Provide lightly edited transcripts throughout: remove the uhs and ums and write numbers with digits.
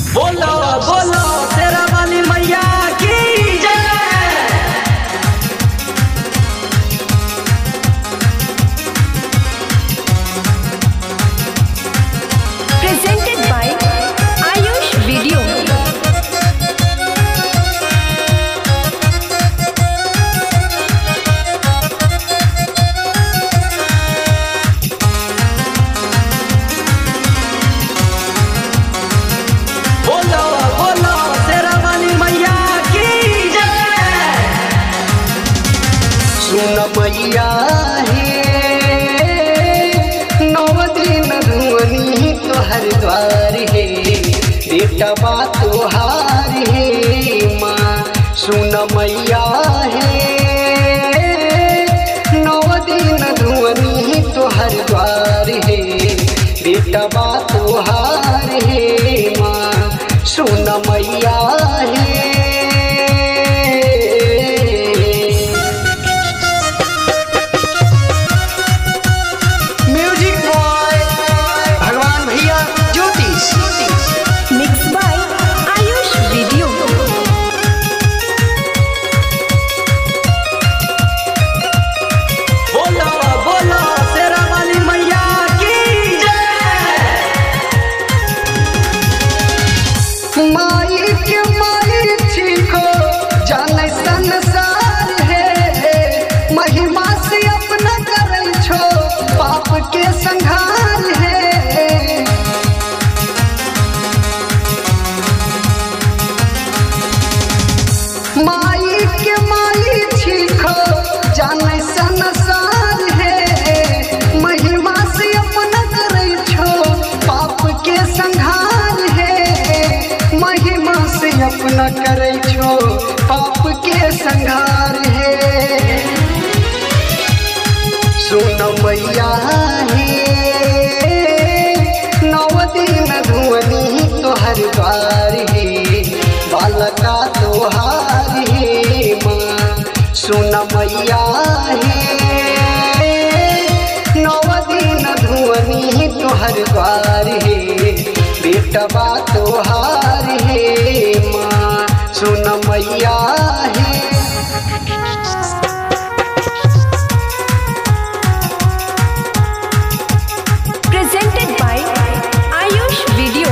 बोलो बोलो तेरा वाली मैया की जय। Presented by Ayush Video. बोलो बोलो तेरा वाली मैया की जय। सुन मैया नौ दिन धुनी तोहर द्वार है, बेटा बा तोहार है माँ। सुन मैया नौ दिन धुनी तोहर द्वार है, बेटा बा तोहार है माँ। सुन मैया Mixed by Ayush Video. बोलो बोलो तेरा वाली मैया की जय। माई के माई छिको जाने संसार है, महिमा से अपना करे छो पाप के संहार है। माई के माई छिको जाने संसार है, महिमा से अपना करे छो पाप के संहार है। महिमा से अपना करे छो पाप के संहार है। सुन मैया नौ दिन धुनी तोहर द्वार है, बालका तोहार है माँ। सुन मैया नौ दिन धुनी तोहर द्वार है, बेटा बा तोहार है माँ। सुन मैया Presented by Ayush Video.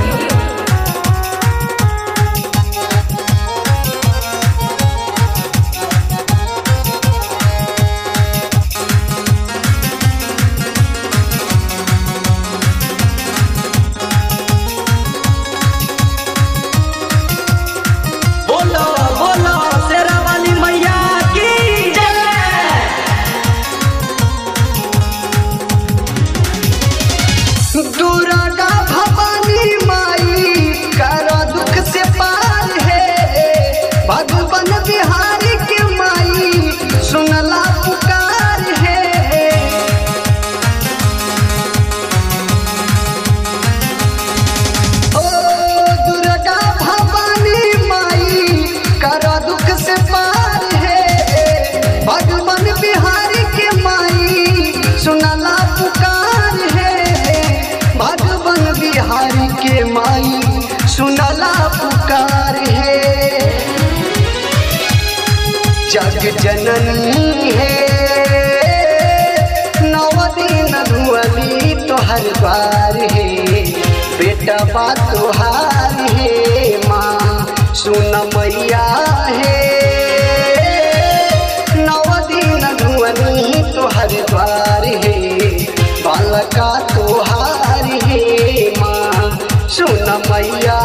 बोलो बोलो तेरा वाली मैया की जय। दुर्गा भवानी माई करो दुख से पार है, भगवान बिहारी के माई सुनला पुकार है। ओ दुर्गा भवानी माई करो दुख से पार है, भगवान बिहारी के माई सुनला पुकार है। भगवान बिहारी के माई सुनला पुकार है। जग जननी है नौ दिन धुनी तोहर द्वार है, बेटा बा तोहार है माँ। सुन मैया नौ दिन धुनी तोहर द्वार है, बालका तोहार है माँ। सुन मैया